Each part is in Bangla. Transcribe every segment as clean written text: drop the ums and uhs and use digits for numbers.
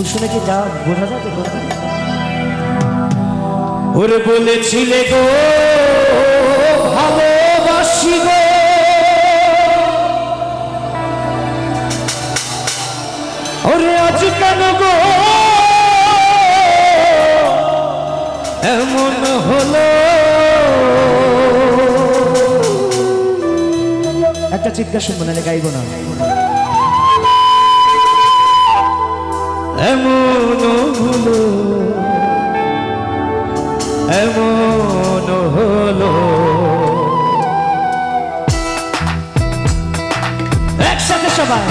সুর শুনে কি যা বোঝা যায়? ওরে বলেছিলে গো ভালোবাসি গো, ওরে আজ কেন গো এমন হলো? একটা চিৎকার শুনবো না, গাইব না। এমন হলো, এমন হলো, একসাথে সবাই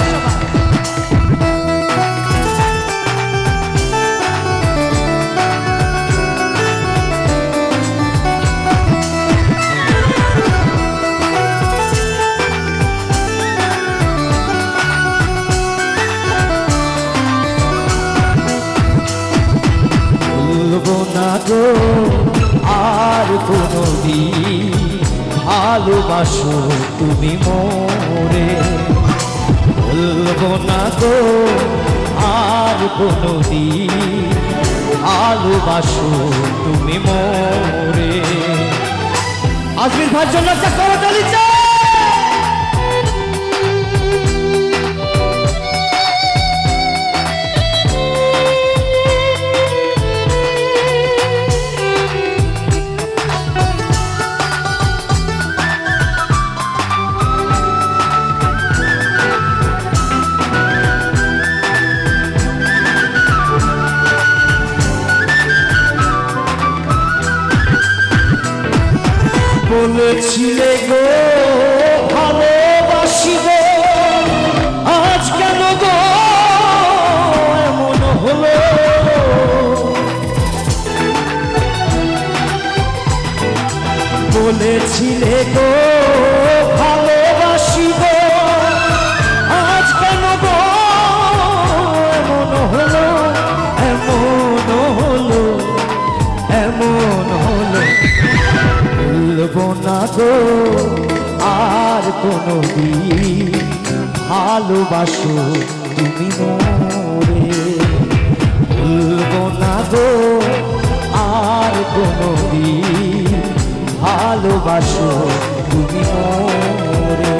আর কোনদিন ভালোবাসো তুমি মোরে, বলবো না গো আর কোনদিন ভালোবাসো তুমি মোরে। আজমির ভাইয়ের জন্য একটা করতালি চাই। বলেছিলে গো ভালোবাসি গো, আজ কেন গো এমন হলো? বলেছিলে গো ভালোবাসি গো, আজ কেন গো এমন হলো? এমন হলো, এমন হলো, বলবো না গো আর কোনদিন ভালোবাসো তুমি মোরে, বলবো না গো আর কোনদিন ভালোবাসো তুমি মোরে।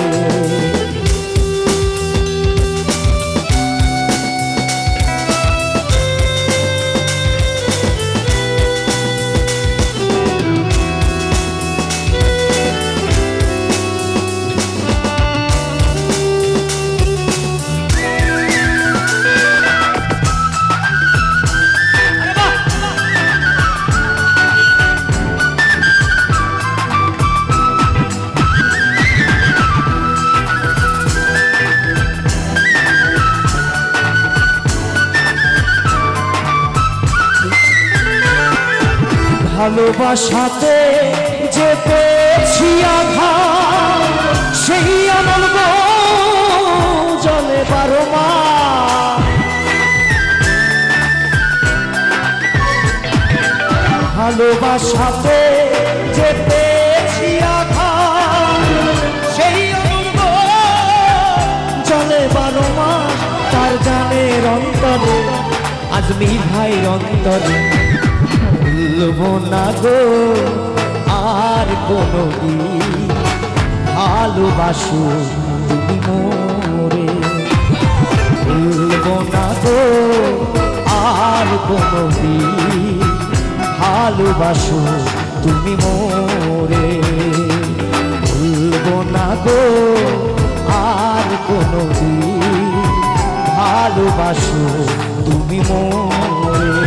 ভালোবাসাতে যে পেয়েছি আঘাত, সেই আমার জলে 12 মাস। ভালোবাসাতে যে পেয়েছি আঘাত, সেই আমার জলে 12 মাস। তার জানের অন্তরে, আজমির ভাইয়ের অন্তরে, বলবো না গো আর কোনদিন ভালোবাসো তুমি মোরে, বলবো না গো আর কোনদিন ভালোবাসো তুমি মোরে, বলবো না গো আর কোনদিন ভালোবাসো তুমি মোরে,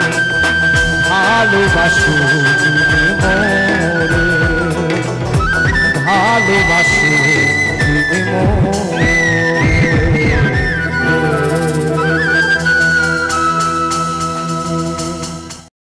ভালোবাসো তুমি মোরে, ভালোবাসো তুমি মোরে।